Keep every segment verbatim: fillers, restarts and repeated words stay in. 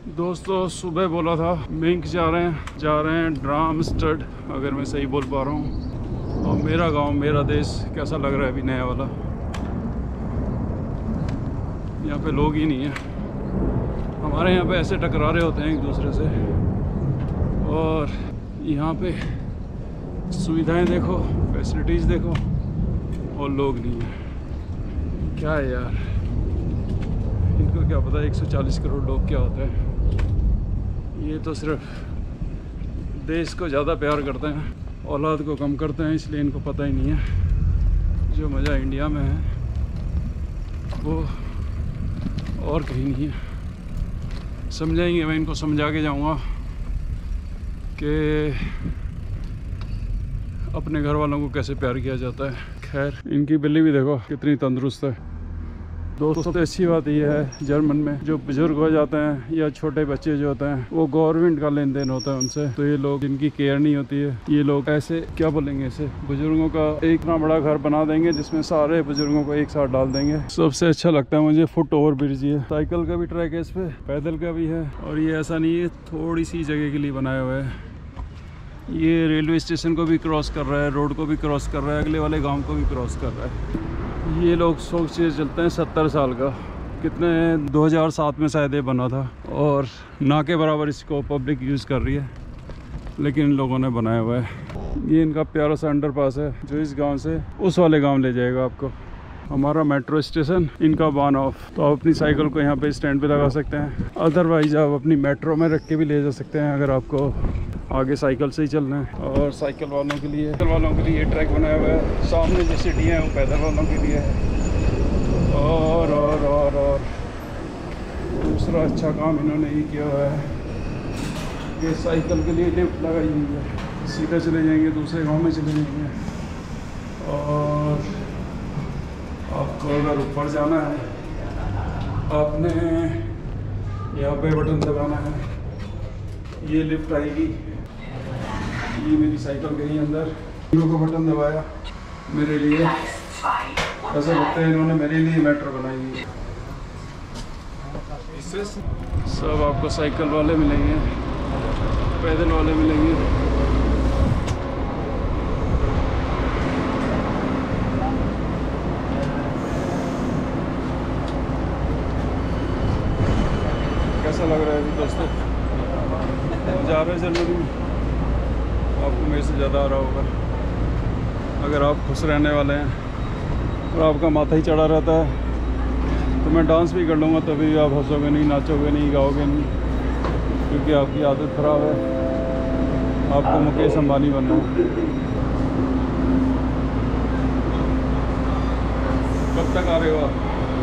दोस्तों सुबह बोला था मिंक जा रहे हैं जा रहे हैं ड्रामस्टेड, अगर मैं सही बोल पा रहा हूँ। और मेरा गांव मेरा देश कैसा लग रहा है अभी नया वाला। यहाँ पे लोग ही नहीं है। हमारे यहाँ पे ऐसे टकरारे होते हैं एक दूसरे से। और यहाँ पे सुविधाएं देखो, फैसिलिटीज़ देखो, और लोग नहीं है। क्या है यार, इनको क्या पता एक सौ चालीस करोड़ लोग क्या होते हैं। ये तो सिर्फ देश को ज़्यादा प्यार करते हैं, औलाद को कम करते हैं, इसलिए इनको पता ही नहीं है जो मज़ा इंडिया में है वो और कहीं नहीं है। समझाएंगे, मैं इनको समझा के जाऊँगा कि अपने घर वालों को कैसे प्यार किया जाता है। खैर, इनकी बिल्ली भी देखो कितनी तंदुरुस्त है। दोस्तों सबसे अच्छी बात यह है जर्मन में जो बुजुर्ग हो जाते हैं या छोटे बच्चे जो होते हैं वो गवर्नमेंट का लेन देन होता है उनसे, तो ये लोग जिनकी केयर नहीं होती है, ये लोग ऐसे क्या बोलेंगे इसे, बुजुर्गों का एक इतना बड़ा घर बना देंगे जिसमें सारे बुजुर्गों को एक साथ डाल देंगे। सबसे अच्छा लगता है मुझे फुट ओवर ब्रिज। ये साइकिल का भी ट्रैक है, इस पे पैदल का भी है। और ये ऐसा नहीं है थोड़ी सी जगह के लिए बनाया हुआ है। ये रेलवे स्टेशन को भी क्रॉस कर रहा है, रोड को भी क्रॉस कर रहा है, अगले वाले गाँव को भी क्रॉस कर रहा है। ये लोग सोच से चलते हैं सत्तर साल का, कितने दो हज़ार सात में शायद ये बना था, और ना के बराबर इसको पब्लिक यूज़ कर रही है, लेकिन इन लोगों ने बनाया हुआ है। ये इनका प्यारा सा अंडरपास है जो इस गांव से उस वाले गांव ले जाएगा आपको। हमारा मेट्रो स्टेशन, इनका बान ऑफ। तो आप अपनी साइकिल को यहाँ पे स्टैंड पे लगा सकते हैं, अदरवाइज आप अपनी मेट्रो में रख के भी ले जा सकते हैं अगर आपको आगे साइकिल से ही चलना है। और साइकिल वालों के लिए साइकिल वालों के लिए ये ट्रैक बनाया हुआ है। सामने जो सीढ़ियाँ हैं वो पैदल वालों के लिए है। और और और और दूसरा अच्छा काम इन्होंने ये किया हुआ है कि साइकिल के लिए लिफ्ट लगाई हुई है। सीधे चले जाएंगे, दूसरे गांव में चले जाएंगे। और आपको अगर ऊपर जाना है आपने यहाँ पे बटन दबाना है, ये लिफ्ट आएगी। ये मेरी साइकिल गई अंदर, हीरो को बटन दबाया मेरे लिए। ऐसा लगता है इन्होंने मेरे लिए मेट्रो बनाई है। इससे सब आपको साइकिल वाले मिलेंगे, पैदल वाले मिलेंगे। कैसा लग रहा है अभी दोस्तों? जा रहे हैं जर्मनी में, आपको मेरे से ज़्यादा आ रहा होगा। अगर आप खुश रहने वाले हैं और आपका माथा ही चढ़ा रहता है तो मैं डांस भी कर लूँगा, तभी भी आप हंसोगे नहीं, नाचोगे नहीं, गाओगे नहीं, क्योंकि आपकी आदत ख़राब है। आपको मुकेश अंबानी बनना है। कब तक आ रहे हो आप?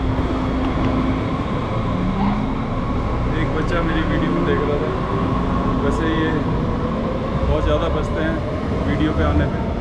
एक बच्चा मेरी वीडियो में देख रहा था। वैसे ये बहुत ज़्यादा बचते हैं वीडियो पे आने पे।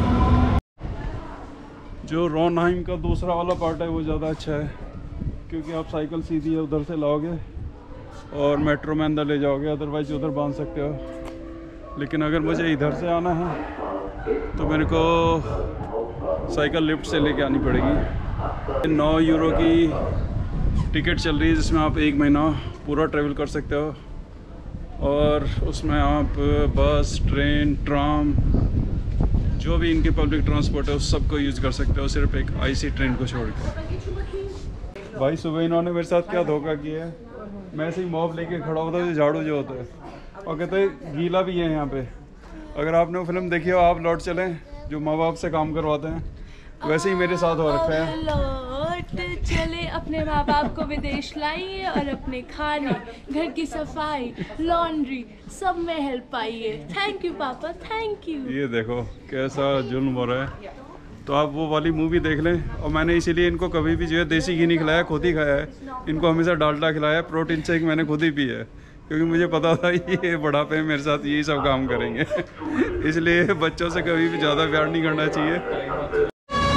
जो रोनहाइम का दूसरा वाला पार्ट है वो ज़्यादा अच्छा है, क्योंकि आप साइकिल सीधी है उधर से लाओगे और मेट्रो में अंदर ले जाओगे, अदरवाइज उधर बांध सकते हो। लेकिन अगर मुझे इधर से आना है तो मेरे को साइकिल लिफ्ट से लेके आनी पड़ेगी। नौ यूरो की टिकट चल रही है जिसमें आप एक महीना पूरा ट्रैवल कर सकते हो। और उसमें आप बस, ट्रेन, ट्राम, जो भी इनके पब्लिक ट्रांसपोर्ट है उस सब को यूज़ कर सकते हो, सिर्फ एक आईसी ट्रेन को छोड़ के। भाई सुबह इन्होंने मेरे साथ क्या धोखा किया है, मैं ऐसे ही मॉब लेके खड़ा होता है, झाड़ू जो होता है, और कहते हैं गीला भी है यहाँ पे। अगर आपने वो फिल्म देखी हो आप लौट चलें, जो माँ बाप से काम करवाते हैं, वैसे ही मेरे साथ हो रखा है। लौट चले, अपने माँ बाप को विदेश लाइए और अपने खाने, घर की सफाई, लॉन्ड्री सब में हेल्प पाइए। थैंक यू पापा, थैंक यू। ये देखो कैसा जुल्म हो रहा है। तो आप वो वाली मूवी देख लें। और मैंने इसीलिए इनको कभी भी जो है देसी घी नहीं खिलाया, खुद ही खाया है। इनको हमेशा डालडा खिलाया, प्रोटीन शेक मैंने खुद ही पी है, क्योंकि मुझे पता था ये बुढ़ापे में मेरे साथ यही सब काम करेंगे। इसलिए बच्चों से कभी भी ज़्यादा प्यार नहीं करना चाहिए।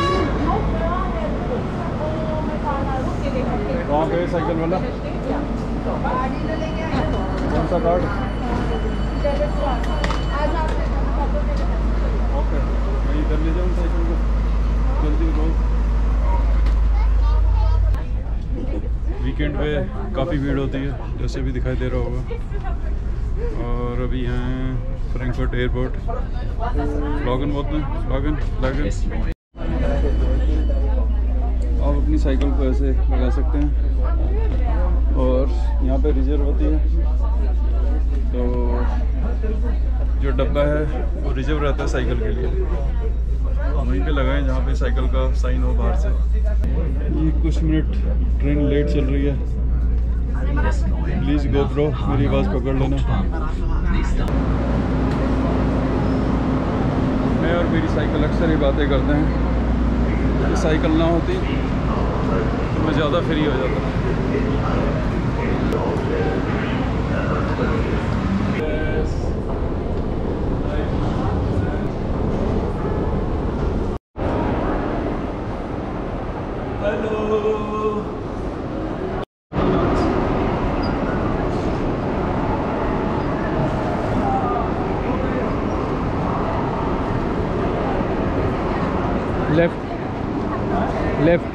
वहाँ पे साइकिल वाला कौन सा कार्ड? ओके, मैं इधर ले जाऊँ साइकिल को, जल्दी लो। वीकेंड पे काफ़ी भीड़ होती है, जैसे भी दिखाई दे रहा होगा। और अभी हैं फ्रैंकफर्ट एयरपोर्ट। लॉगन बोलते हैं, लॉगन लॉगन। आप अपनी साइकिल को ऐसे लगा सकते हैं और यहाँ पे रिजर्व होती है, तो जो डब्बा है वो रिजर्व रहता है साइकिल के लिए। वहीं पे लगाएं जहाँ पे साइकिल का साइन हो बाहर से। ये कुछ मिनट ट्रेन लेट चल रही है, प्लीज़ गोप्रो मेरी आवाज़ पकड़ लेना। मैं और मेरी साइकिल अक्सर ही बातें करते हैं, साइकिल ना होती तो मैं ज़्यादा फ्री हो जाता। लेफ्ट लेफ्ट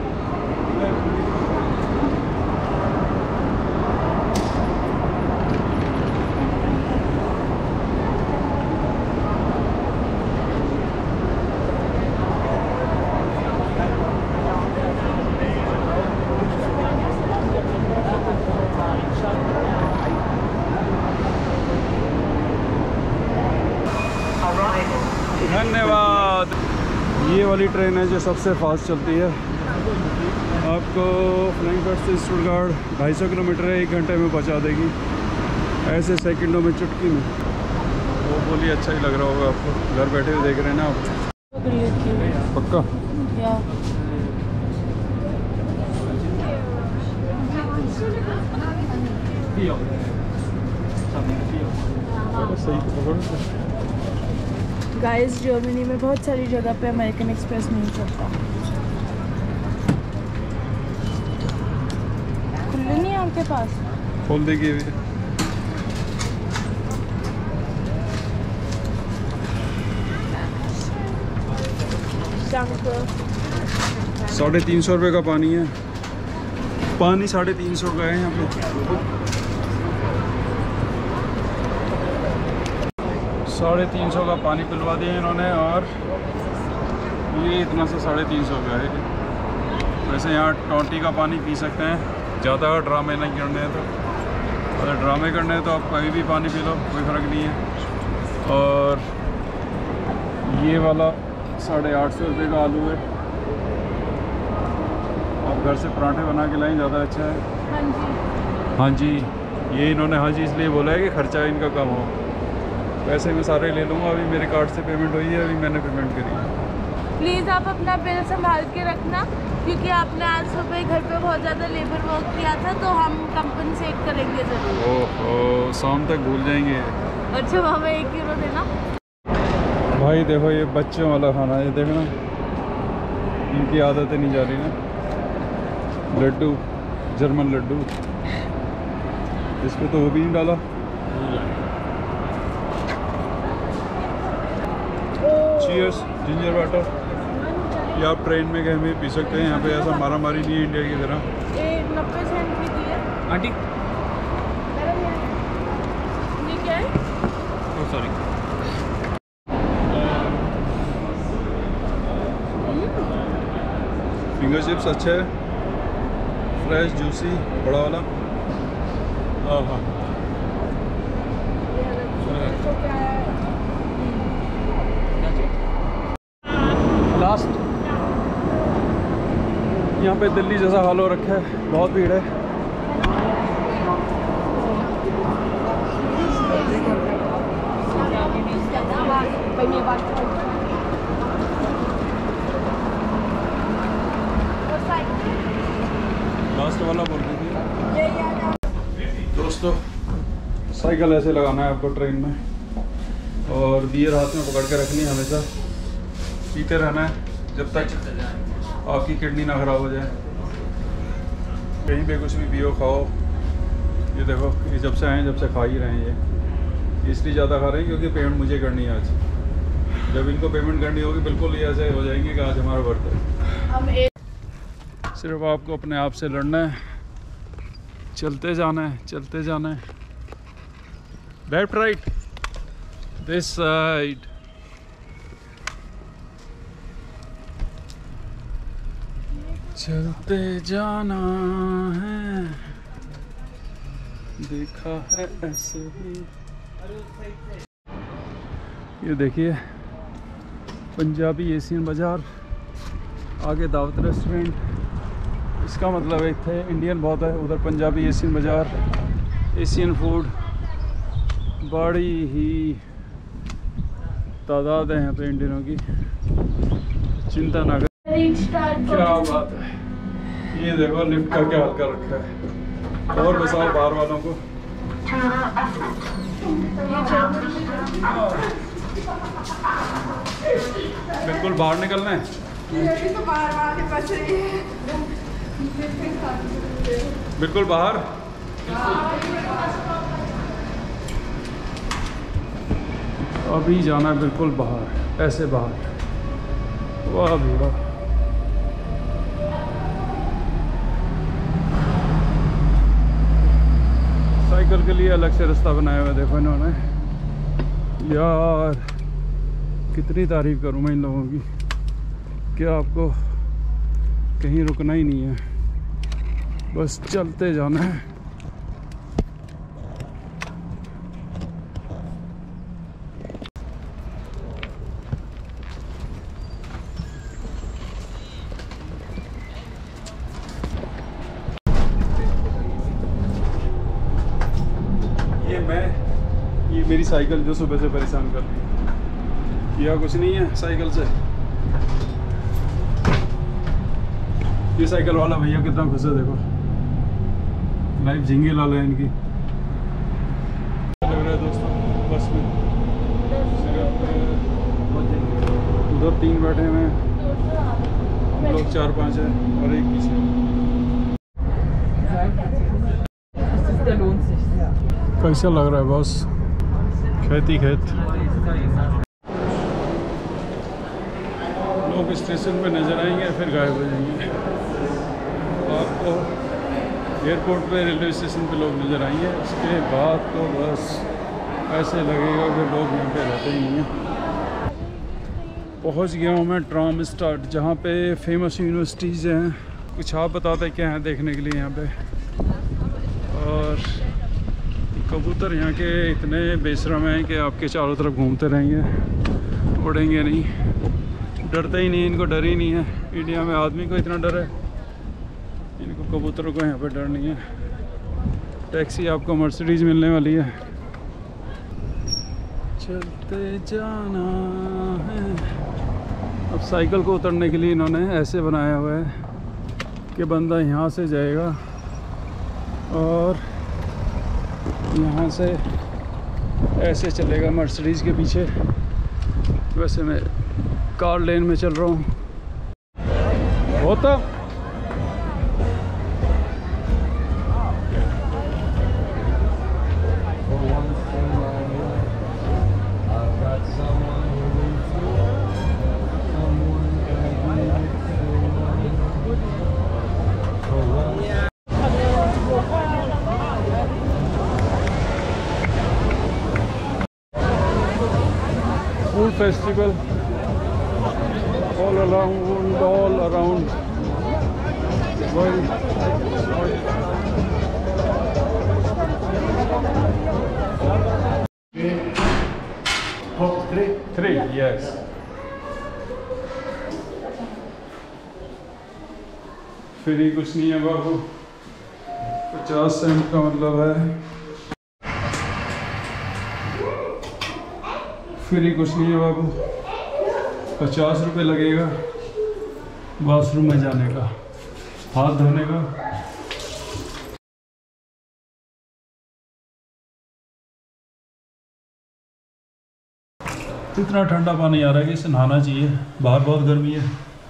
धन्यवाद। ये वाली ट्रेन है जो सबसे फास्ट चलती है। आपको फ्रैंकफर्ट से स्टुटगार्ट ढाई सौ किलोमीटर है, एक घंटे में पहुंचा देगी, ऐसे सेकंडों में, चुटकी में। वो बोलिए अच्छा ही लग रहा होगा आपको, घर बैठे हुए देख रहे हैं ना आप। पक्का सही। गाइस, जर्मनी में बहुत सारी जगह पे अमेरिकन एक्सप्रेस नहीं चलता। खुले नहीं है आपके पास? खोल देगी अभी। साढ़े तीन सौ रुपये का पानी है, पानी साढ़े तीन सौ का है यहाँ पे। साढ़े तीन सौ का पानी पिलवा दिया इन्होंने, और ये इतना सा साढ़े तीन सौ का है। वैसे यहाँ टॉन्टी का पानी पी सकते हैं, ज़्यादा ड्रामे नहीं करने हैं तो। अगर ड्रामे करने हैं तो आप कहीं भी पानी पी लो, कोई फ़र्क नहीं है। और ये वाला साढ़े आठ सौ रुपये का आलू है। आप घर से पराठे बना के लाएं, ज़्यादा अच्छा है। हाँ जी हाँ जी, ये इन्होंने हाँ जी इसलिए बोला है कि खर्चा इनका कम हो। वैसे मैं सारे ले लूँगा, अभी मेरे कार्ड से पेमेंट हुई है, अभी मैंने पेमेंट करी है। प्लीज़ आप अपना बिल संभाल के रखना, क्योंकि आपने आज सुबह घर पे बहुत ज़्यादा लेबर वर्क किया था, तो हम कंपनसेट करेंगे ज़रूर। ओह, शाम तक भूल जाएंगे। अच्छा, हमें एक यूरो देना। भाई देखो, ये बच्चों वाला खाना है, देखना इनकी आदतें नहीं जा रही ना। लड्डू, जर्मन लड्डू, इस पर तो वो भी नहीं डाला। Cheers, ginger water. ये आप ट्रेन में कहीं भी पी सकते हैं, यहाँ पे ऐसा मारा मारी नहीं है इंडिया की तरह। ये नब्बे सेंट की थी आंटी, ये क्या है? Oh sorry. फिंगर चिप्स अच्छा है, फ्रेश जूसी, बड़ा वाला। हाँ हाँ, लास्ट। यहाँ पे दिल्ली जैसा हाल हो रखा है, बहुत भीड़ है। लास्ट वाला बोल रही थी। दोस्तों, साइकिल ऐसे लगाना है आपको ट्रेन में, और बियर हाथ में पकड़ के रखनी है हमेशा, पीते रहना है जब तक आपकी किडनी ना ख़राब हो जाए। कहीं पे कुछ भी पियो खाओ। ये देखो, ये जब से आए जब से खा ही रहे हैं। ये इसलिए ज़्यादा खा रहे हैं क्योंकि पेमेंट मुझे करनी है आज। जब इनको पेमेंट करनी होगी बिल्कुल ये ऐसे हो जाएंगे कि आज हमारा बर्थ है। हम एक सिर्फ आपको अपने आप से लड़ना है चलते जाना है, चलते जाना है। Left right, this side. चलते जाना है, देखा है ऐसे ही। ये देखिए पंजाबी एशियन बाज़ार, आगे दावत रेस्टोरेंट। इसका मतलब एक थे इंडियन बहुत है, उधर पंजाबी एशियन बाज़ार, एशियन फूड। बड़ी ही तादाद है यहाँ पे इंडियनों की, चिंता ना कर। क्या बात है, ये देखो लिफ्ट का क्या हाल कर रखा है। और बताओ बाहर वालों को। बिल्कुल बाहर निकलना है। तो बाहर बच रही है। बिल्कुल बाहर। अभी जाना है बिल्कुल बाहर, ऐसे बाहर। वाह भी वाह। साइकिल के लिए अलग से रास्ता बनाया हुआ है, देखो इन्होंने। यार कितनी तारीफ करूँ मैं इन लोगों की, क्या आपको कहीं रुकना ही नहीं है, बस चलते जाना है। ये मैं ये मेरी साइकिल जो सुबह से परेशान कर रही है, किया कुछ नहीं है साइकिल से। ये साइकिल वाला भैया कितना खुश है, देखो लाइफ झिंगे लाल है इनकी। लग रहा है दोस्तों बस में, उधर तीन बैठे हैं, हम लोग चार पांच हैं और एक पीछे। कैसा लग रहा है बॉस, खेती खेत। लोग स्टेशन पे नज़र आएंगे फिर गायब हो जाएंगे। आपको एयरपोर्ट पे, रेलवे स्टेशन पे लोग नज़र आएंगे, उसके बाद तो बस ऐसे लगेगा कि लोग यहाँ पे रहते ही नहीं हैं। पहुँच गया हूँ मैं ट्राम स्टार्ट, जहाँ पे फेमस यूनिवर्सिटीज़ हैं। कुछ आप बताते क्या हैं देखने के लिए यहाँ पे। और कबूतर यहाँ के इतने बेशरम हैं कि आपके चारों तरफ घूमते रहेंगे, उड़ेंगे नहीं, डरते ही नहीं, इनको डर ही नहीं है। इंडिया में आदमी को इतना डर है, इनको कबूतरों को यहाँ पे डर नहीं है। टैक्सी आपको मर्सिडीज मिलने वाली है। चलते जाना है। अब साइकिल को उतरने के लिए इन्होंने ऐसे बनाया हुआ है कि बंदा यहाँ से जाएगा और यहाँ से ऐसे चलेगा मर्सिडीज के पीछे। वैसे मैं कार लेन में चल रहा हूँ। होता food festival all around, all around world. Three, three, yes. फिर ही कुछ नहीं है बाबू, पचास सेंट का मतलब है फिर ही कुछ नहीं है बाबू। पचास रुपये लगेगा वॉशरूम में जाने का, हाथ धोने का। इतना ठंडा पानी आ रहा है कि इसे नहाना चाहिए, बाहर बहुत गर्मी है।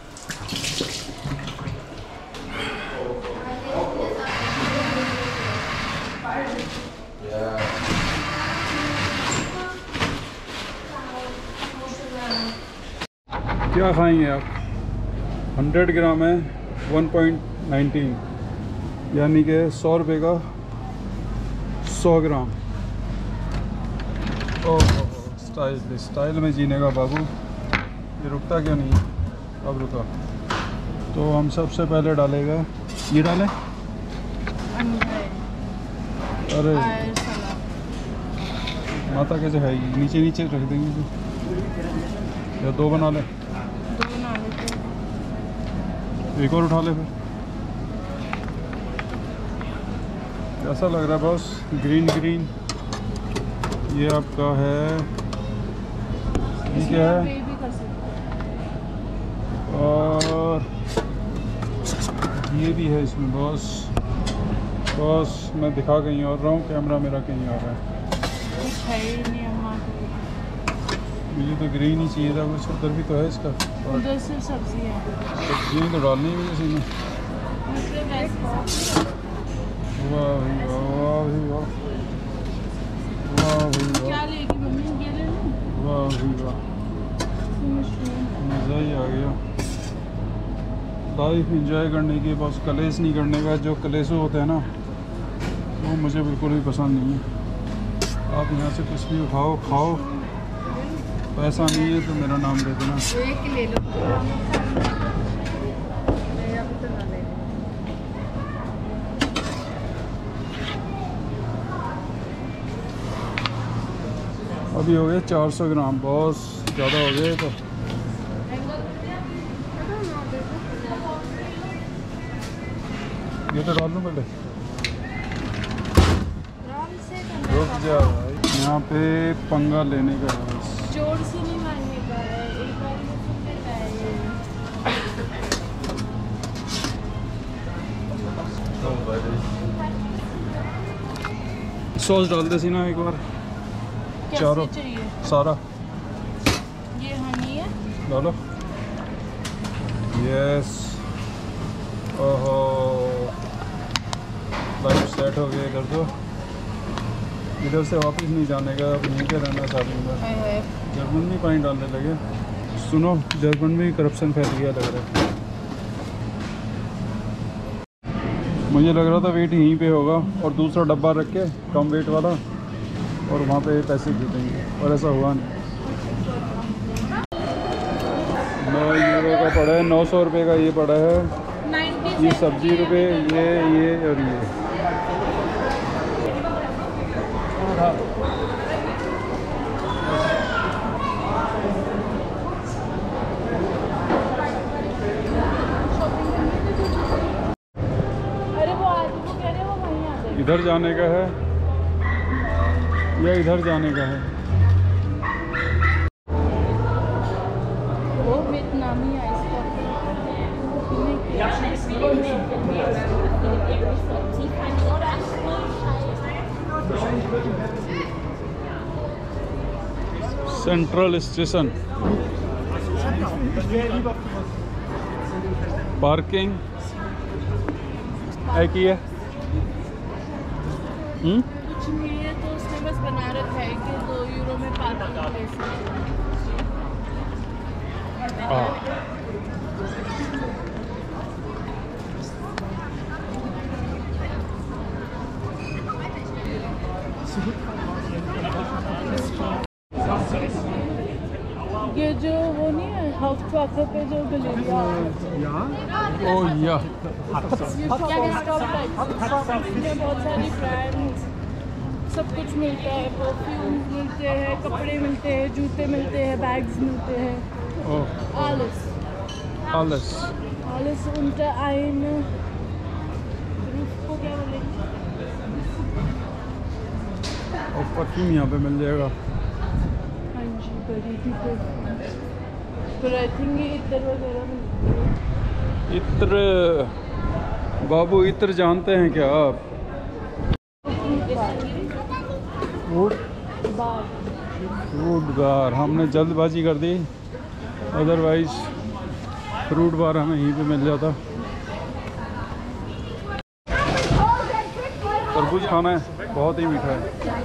क्या खाएंगे आप? हंड्रेड ग्राम है वन पॉइंट नाइनटीन, यानी कि सौ रुपये का सौ ग्राम। ओह स्टाइल स्टाइल में जीने का बाबू, ये रुकता क्यों नहीं है? अब रुका। तो हम सबसे पहले डालेगा, ये डालें। अरे माता कैसे खाएगी? नीचे नीचे रख देंगे या दो बना ले? दो बना लेते हैं। एक और उठा ले फिर। कैसा लग रहा है बॉस? Green green. ये आपका है, ये क्या है? भी कर सकते हैं। और ये भी है इसमें बॉस। बॉस मैं दिखा कहीं और रहा हूँ, कैमरा मेरा कहीं और है। कुछ है ही नहीं अम्मा को। मुझे तो ग्रीन ही चाहिए था, कुछ उधर भी तो है इसका। और उधर सिर्फ सब्जी है। सब्जी तो डालनी है इसी में। दूसरे वैसे वाह भाई वाह, वाह भाई वाह, वाह भाई वाह, क्या लेगी मम्मी? ये ले लूं? वाह भाई वाह, मज़ा ही आ गया। लाइफ एंजॉय करने की, बस कलेश नहीं करने का। जो कलेशो होते हैं ना, वो मुझे बिल्कुल भी पसंद नहीं है। आप यहाँ से कुछ भी खाओ खाओ, पैसा नहीं है तो मेरा नाम दे देना। एक ले लो। अभी हो गए चार सौ ग्राम, बहुत ज़्यादा हो गए। तो ये तो डाल लूँ पहले, रुक जा भाई। यहाँ पे पंगा लेने का है बस। जोर से नहीं मारने का है, एक बार में सुन लेता है ये। सॉस डाल दे सी ना एक बार, चारों चाहिए? सारा ये हनी है, डालो। यस, ओहो लाइफ सेट हो गया। इधर तो इधर से वापस नहीं जाने का, अब यहीं पे रहना सारी उम्र। जर्मन में पानी डालने लगे। सुनो, जर्मन में करप्शन फैल गया लग रहा है। मुझे लग रहा था वेट यहीं पे होगा और दूसरा डब्बा रख के कम वेट वाला, और वहाँ पे पैसे दे देंगे, और ऐसा हुआ नहीं। नौ यूरो का पड़ा है, नौ सौ रुपये का ये पड़ा है। ये सब्जी रुपये, ये ये और ये। अरे वो आदमी को कह रहे हैं वो वहीं आ जाए। इधर जाने का है या इधर जाने का है? वो वियतनामी है इसका। सेंट्रल स्टेशन, पार्किंग है की है। हम्म कुछ नहीं है तो उसने बस बना रखा है कि दो यूरो में पार्किंग प्लेस है। ये जो वो नहीं है हाउस पे जो गलेरिया, ओ या ये बहुत सारी ब्रांड्स, सब कुछ मिलता है। परफ्यूम मिलते हैं, कपड़े मिलते हैं, जूते मिलते हैं, बैग्स मिलते हैं। ओह आलस alles alles unter eine Roof को क्या बोलेंगे? और परफ्यूम यहाँ पे मिल जाएगा। हाँ जी, बड़ी ही परफ्यूम, पर आई थिंक ये इत्र वगैरह मिलती है। इत्र, बाबू इत्र जानते हैं क्या आप? बार फ्रूट बार, हमने जल्दबाजी कर दी, अदरवाइज फ्रूट बार हमें यहीं पे मिल जाता। तरबूज खाना है, बहुत ही मीठा है।